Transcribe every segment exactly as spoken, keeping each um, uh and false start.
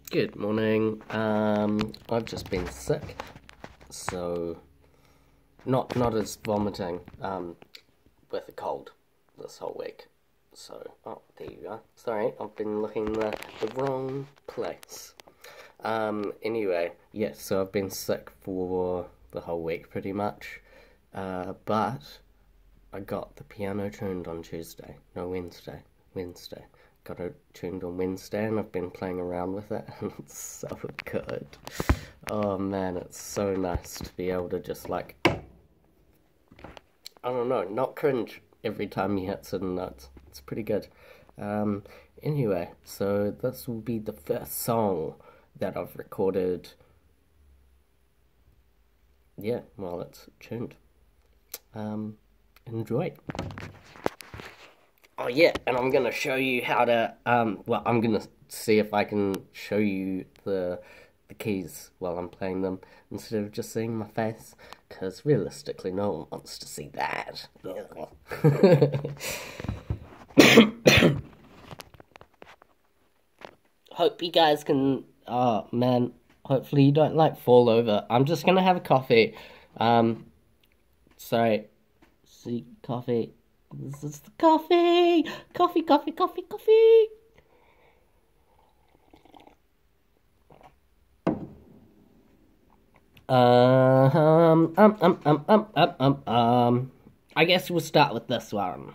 Good morning. Um, I've just been sick, so not not as vomiting, um, with a cold this whole week. So, oh, there you go. Sorry, I've been looking in the, the wrong place. Um, anyway, yes, so I've been sick for the whole week pretty much, uh, but I got the piano tuned on Tuesday, no, Wednesday, Wednesday. Got it tuned on Wednesday and I've been playing around with it and it's so good. Oh man, it's so nice to be able to just like, I don't know, not cringe every time you hit certain notes. It's pretty good. Um, anyway, so this will be the first song that I've recorded, yeah, while it's tuned. Um, enjoy. Oh yeah, and I'm gonna show you how to, um, well, I'm gonna see if I can show you the the keys while I'm playing them, instead of just seeing my face, because realistically no one wants to see that. Hope you guys can, oh man, hopefully you don't like fall over. I'm just gonna have a coffee. Um, sorry, see, coffee. This is the coffee! Coffee, coffee, coffee, coffee! Um, um, um, um, um, um, um, um, I guess we'll start with this one.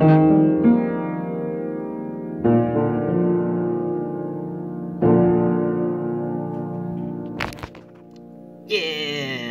Yeah!